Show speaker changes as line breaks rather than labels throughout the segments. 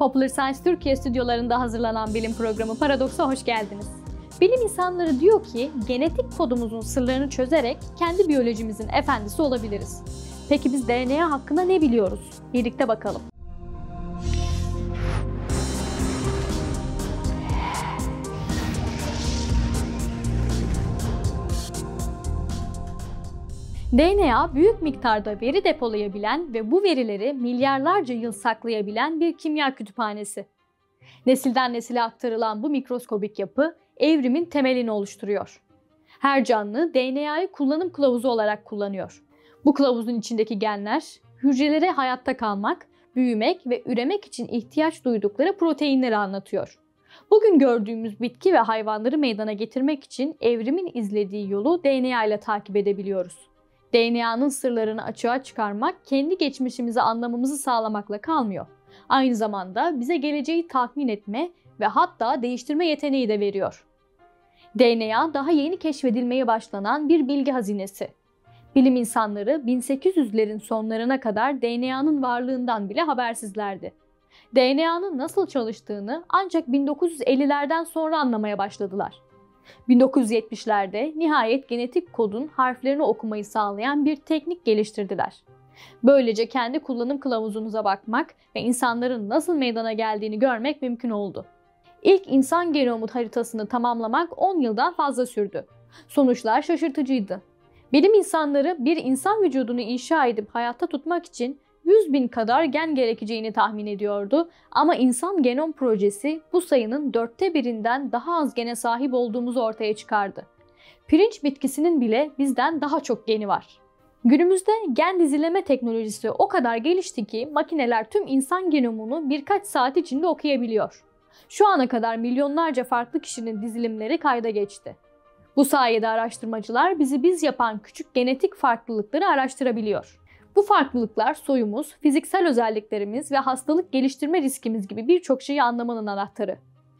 Popular Science Türkiye stüdyolarında hazırlanan bilim programı Paradoks'a hoş geldiniz. Bilim insanları diyor ki genetik kodumuzun sırlarını çözerek kendi biyolojimizin efendisi olabiliriz. Peki biz DNA hakkında ne biliyoruz? Birlikte bakalım. DNA büyük miktarda veri depolayabilen ve bu verileri milyarlarca yıl saklayabilen bir kimya kütüphanesi. Nesilden nesile aktarılan bu mikroskobik yapı evrimin temelini oluşturuyor. Her canlı DNA'yı kullanım kılavuzu olarak kullanıyor. Bu kılavuzun içindeki genler hücrelere hayatta kalmak, büyümek ve üremek için ihtiyaç duydukları proteinleri anlatıyor. Bugün gördüğümüz bitki ve hayvanları meydana getirmek için evrimin izlediği yolu DNA ile takip edebiliyoruz. DNA'nın sırlarını açığa çıkarmak kendi geçmişimizi anlamamızı sağlamakla kalmıyor. Aynı zamanda bize geleceği tahmin etme ve hatta değiştirme yeteneği de veriyor. DNA daha yeni keşfedilmeye başlanan bir bilgi hazinesi. Bilim insanları 1800'lerin sonlarına kadar DNA'nın varlığından bile habersizlerdi. DNA'nın nasıl çalıştığını ancak 1950'lerden sonra anlamaya başladılar. 1970'lerde nihayet genetik kodun harflerini okumayı sağlayan bir teknik geliştirdiler. Böylece kendi kullanım kılavuzunuza bakmak ve insanların nasıl meydana geldiğini görmek mümkün oldu. İlk insan genomu haritasını tamamlamak 10 yıldan fazla sürdü. Sonuçlar şaşırtıcıydı. Bilim insanları bir insan vücudunu inşa edip hayatta tutmak için 100.000 kadar gen gerekeceğini tahmin ediyordu ama insan genom projesi bu sayının 1/4'ünden daha az gene sahip olduğumuzu ortaya çıkardı. Pirinç bitkisinin bile bizden daha çok geni var. Günümüzde gen dizileme teknolojisi o kadar gelişti ki makineler tüm insan genomunu birkaç saat içinde okuyabiliyor. Şu ana kadar milyonlarca farklı kişinin dizilimleri kayda geçti. Bu sayede araştırmacılar bizi biz yapan küçük genetik farklılıkları araştırabiliyor. Bu farklılıklar soyumuz, fiziksel özelliklerimiz ve hastalık geliştirme riskimiz gibi birçok şeyi anlamanın anahtarı.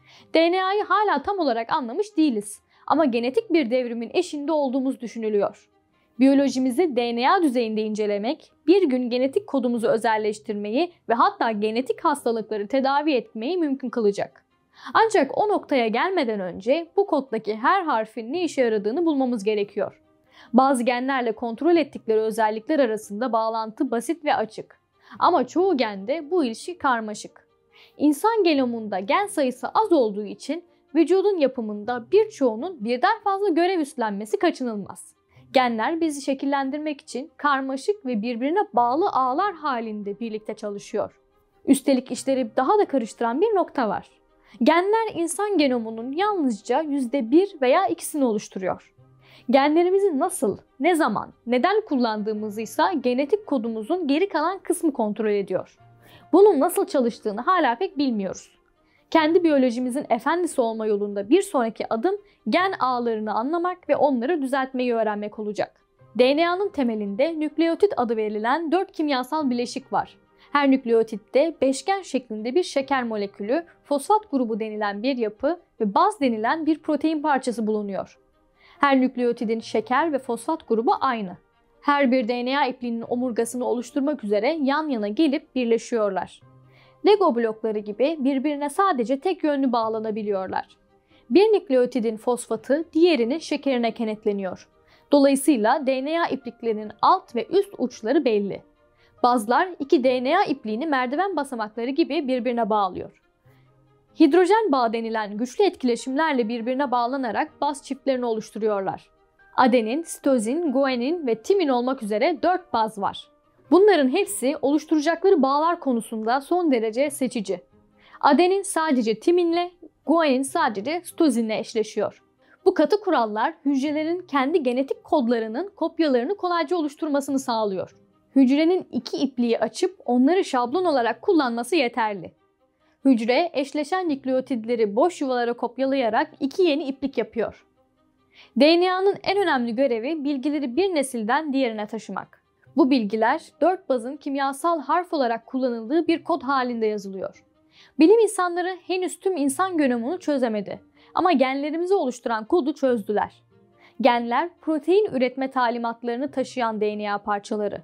DNA'yı hala tam olarak anlamış değiliz ama genetik bir devrimin eşiğinde olduğumuz düşünülüyor. Biyolojimizi DNA düzeyinde incelemek, bir gün genetik kodumuzu özelleştirmeyi ve hatta genetik hastalıkları tedavi etmeyi mümkün kılacak. Ancak o noktaya gelmeden önce bu koddaki her harfin ne işe yaradığını bulmamız gerekiyor. Bazı genlerle kontrol ettikleri özellikler arasında bağlantı basit ve açık. Ama çoğu gende bu ilişki karmaşık. İnsan genomunda gen sayısı az olduğu için vücudun yapımında birçoğunun birden fazla görev üstlenmesi kaçınılmaz. Genler bizi şekillendirmek için karmaşık ve birbirine bağlı ağlar halinde birlikte çalışıyor. Üstelik işleri daha da karıştıran bir nokta var. Genler insan genomunun yalnızca %1 veya 2'sini oluşturuyor. Genlerimizi nasıl, ne zaman, neden kullandığımızı ise genetik kodumuzun geri kalan kısmı kontrol ediyor. Bunun nasıl çalıştığını hala pek bilmiyoruz. Kendi biyolojimizin efendisi olma yolunda bir sonraki adım gen ağlarını anlamak ve onları düzeltmeyi öğrenmek olacak. DNA'nın temelinde nükleotit adı verilen 4 kimyasal bileşik var. Her nükleotitte beşgen şeklinde bir şeker molekülü, fosfat grubu denilen bir yapı ve baz denilen bir protein parçası bulunuyor. Her nükleotidin şeker ve fosfat grubu aynı. Her bir DNA ipliğinin omurgasını oluşturmak üzere yan yana gelip birleşiyorlar. Lego blokları gibi birbirine sadece tek yönlü bağlanabiliyorlar. Bir nükleotidin fosfatı diğerinin şekerine kenetleniyor. Dolayısıyla DNA ipliklerinin alt ve üst uçları belli. Bazlar iki DNA ipliğini merdiven basamakları gibi birbirine bağlıyor. Hidrojen bağı denilen güçlü etkileşimlerle birbirine bağlanarak baz çiftlerini oluşturuyorlar. Adenin, sitozin, guanin ve timin olmak üzere 4 baz var. Bunların hepsi oluşturacakları bağlar konusunda son derece seçici. Adenin sadece timinle, guanin sadece sitozinle eşleşiyor. Bu katı kurallar hücrelerin kendi genetik kodlarının kopyalarını kolayca oluşturmasını sağlıyor. Hücrenin iki ipliği açıp onları şablon olarak kullanması yeterli. Hücre eşleşen nükleotidleri boş yuvalara kopyalayarak iki yeni iplik yapıyor. DNA'nın en önemli görevi bilgileri bir nesilden diğerine taşımak. Bu bilgiler 4 bazın kimyasal harf olarak kullanıldığı bir kod halinde yazılıyor. Bilim insanları henüz tüm insan genomunu çözemedi ama genlerimizi oluşturan kodu çözdüler. Genler protein üretme talimatlarını taşıyan DNA parçaları.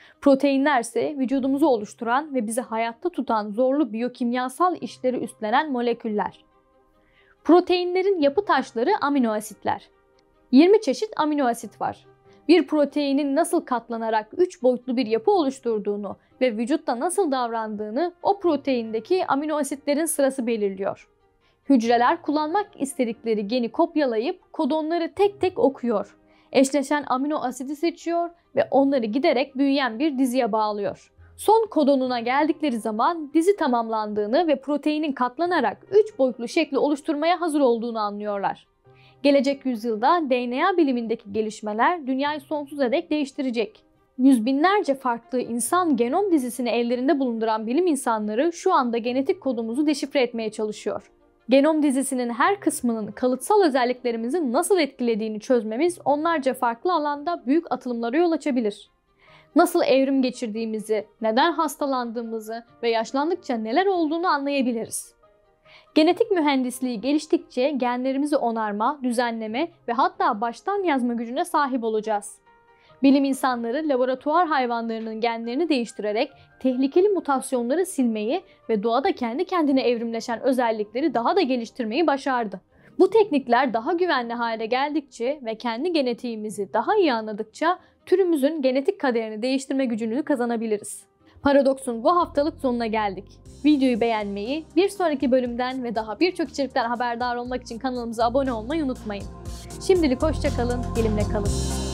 Proteinler ise vücudumuzu oluşturan ve bizi hayatta tutan zorlu biyokimyasal işleri üstlenen moleküller. Proteinlerin yapı taşları amino asitler. 20 çeşit amino asit var. Bir proteinin nasıl katlanarak 3 boyutlu bir yapı oluşturduğunu ve vücutta nasıl davrandığını o proteindeki amino asitlerin sırası belirliyor. Hücreler kullanmak istedikleri geni kopyalayıp kodonları tek tek okuyor. Eşleşen amino asidi seçiyor ve onları giderek büyüyen bir diziye bağlıyor. Son kodonuna geldikleri zaman dizi tamamlandığını ve proteinin katlanarak 3 boyutlu şekli oluşturmaya hazır olduğunu anlıyorlar. Gelecek yüzyılda DNA bilimindeki gelişmeler dünyayı sonsuza dek değiştirecek. Yüz binlerce farklı insan genom dizisini ellerinde bulunduran bilim insanları şu anda genetik kodumuzu deşifre etmeye çalışıyor. Genom dizisinin her kısmının kalıtsal özelliklerimizi nasıl etkilediğini çözmemiz onlarca farklı alanda büyük atılımlara yol açabilir. Nasıl evrim geçirdiğimizi, neden hastalandığımızı ve yaşlandıkça neler olduğunu anlayabiliriz. Genetik mühendisliği geliştikçe genlerimizi onarma, düzenleme ve hatta baştan yazma gücüne sahip olacağız. Bilim insanları laboratuvar hayvanlarının genlerini değiştirerek tehlikeli mutasyonları silmeyi ve doğada kendi kendine evrimleşen özellikleri daha da geliştirmeyi başardı. Bu teknikler daha güvenli hale geldikçe ve kendi genetiğimizi daha iyi anladıkça türümüzün genetik kaderini değiştirme gücünü kazanabiliriz. Paradoks'un bu haftalık sonuna geldik. Videoyu beğenmeyi, bir sonraki bölümden ve daha birçok içerikten haberdar olmak için kanalımıza abone olmayı unutmayın. Şimdilik hoşça kalın, bilimle kalın.